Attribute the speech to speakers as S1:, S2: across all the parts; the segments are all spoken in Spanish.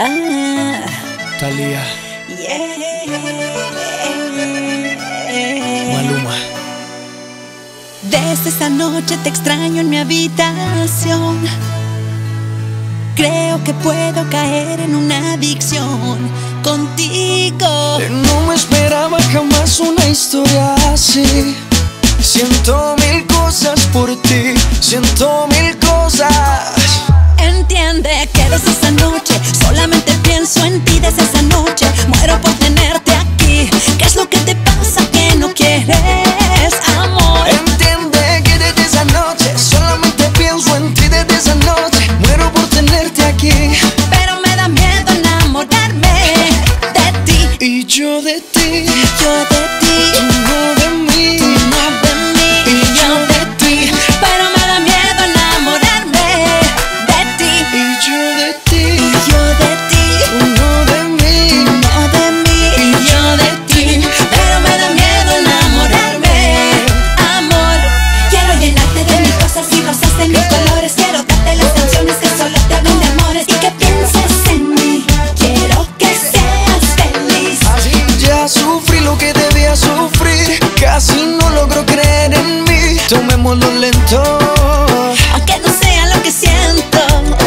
S1: Ah,
S2: Thalía,
S1: yeah.
S2: Maluma.
S1: Desde esa noche te extraño en mi habitación. Creo que puedo caer en una adicción contigo.
S2: No me esperaba jamás una historia así. Siento mil cosas por ti, siento mil cosas.
S1: Entiende que desde esa noche solamente pienso en ti. Desde esa noche muero por tenerte aquí. ¿Qué es lo que te pasa que no quieres amor?
S2: Entiende que desde esa noche solamente pienso en ti. Desde esa noche muero por tenerte aquí.
S1: Pero me da miedo enamorarme de ti.
S2: Y yo de ti,
S1: Yo de ti,
S2: tú no de mí.
S1: tú no de mí. Y yo de ti, pero me da miedo enamorarme de ti.
S2: Y yo de ti,
S1: Yo de ti,
S2: tú no de mí.
S1: no de mí. Y yo de ti, pero me da miedo enamorarme. Amor, quiero llenarte de mil cosas y rosas de mil colores. Quiero darte las canciones que solo te hablan de amores y que pienses en mí. Quiero que seas feliz.
S2: Ya sufrí lo que debía sufrir, casi no logro creer en mí. Tomémoslo lento.
S1: Aunque no sea lo que siento.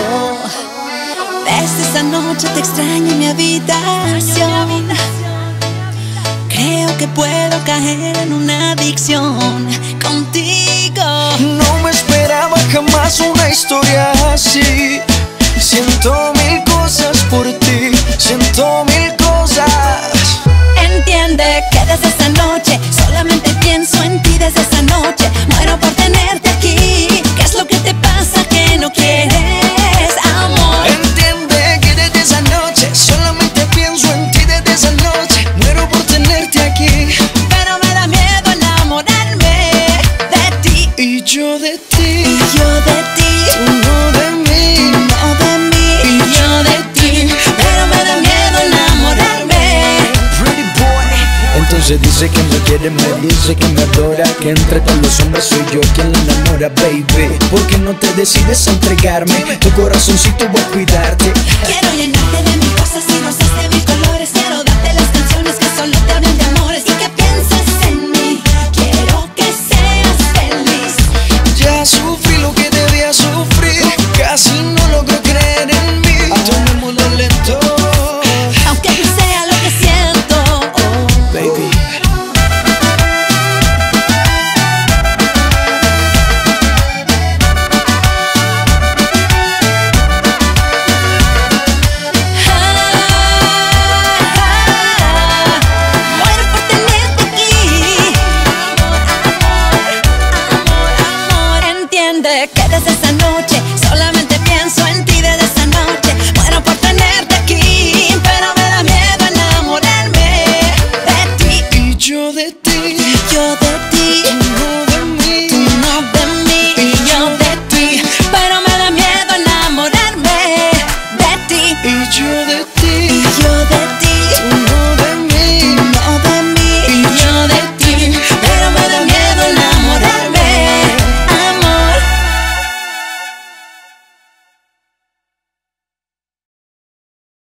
S1: Desde esa noche te extraño en mi habitación. Creo que puedo caer en una adicción contigo.
S2: No me esperaba jamás una historia así. Siento mil cosas por ti, siento mil cosas.
S1: Entiende que desde esa noche solamente pienso en ti. Desde esa noche muero por tenerte aquí. ¿Qué es lo que te pasa que no quieres amor?
S2: Entiende que desde esa noche solamente pienso en ti. Desde esa noche muero por tenerte aquí.
S1: Pero me da miedo enamorarme de ti.
S2: Y yo de ti,
S1: Y yo de ti,
S2: tú no de mí.
S1: no de mí. Y yo de ti, pero me da miedo enamorarme.
S2: Pretty boy. Entonces dice que me quiere, me dice que me adora, que entre todos los hombres soy yo quien la enamora, baby. ¿Por qué no te decides a entregarme? Tu corazoncito voy a cuidarte.
S1: Quiero llenarte de mil cosas y rosas de mil colores. Quiero darte las canciones que solo te hablan de amores y que pienses en mí. Quiero que seas feliz.
S2: Ya sufrí lo que debía sufrir, casi no logro creer en mí. Tomémoslo lento,
S1: Aunque no sea lo que siento.
S2: baby.
S1: Muero por tenerte aquí. Amor, amor, amor, amor. Entiende que desde